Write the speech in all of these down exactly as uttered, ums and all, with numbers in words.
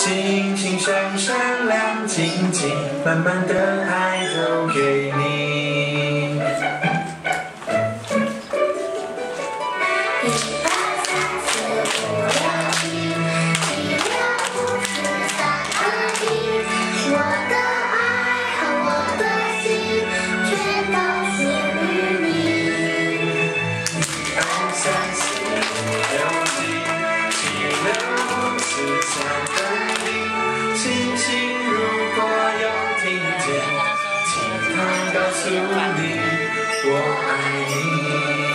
星星闪闪亮晶晶，满满的爱都给你。一二三四五六七，七六五四三二一，我的爱和我的心全都属于你。一二三四五六七，七六五四三二一，星星如果有听见，请它告诉你，我爱你。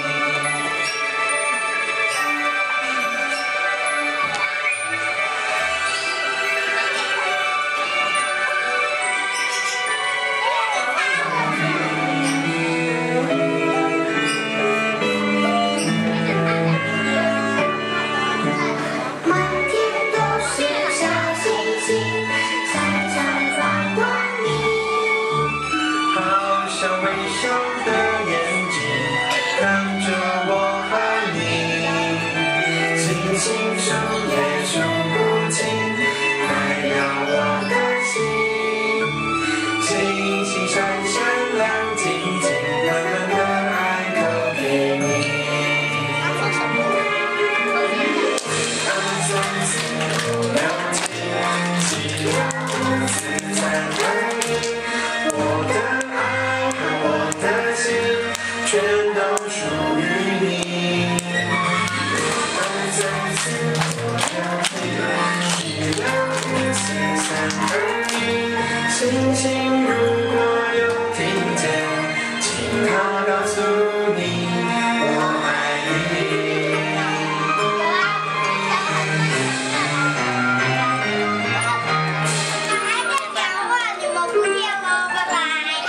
星数也数不尽，代表我的心。星星闪闪亮晶晶，满满的爱都给你。二三四五六七，七六五四三二一，我的爱和我的心全都属于你。三四五六七，七六五四三二一，星星如果有听见，请它告诉你，我爱你。 还在讲话，你们不见喽，拜拜。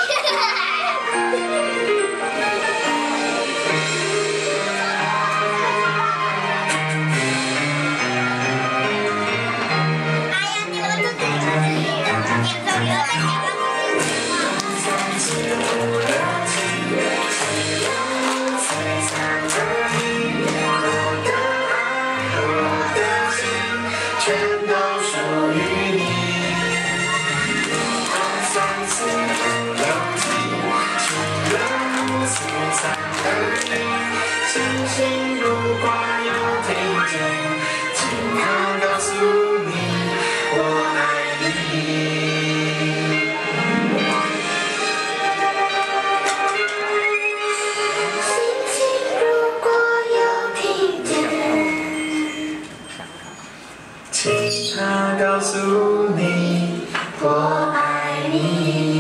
全都属于你。二三四五六七，七六五四三二一，星星如果有听见，请它告诉你，我爱你。星星如果有听见，请它告诉你，我爱你。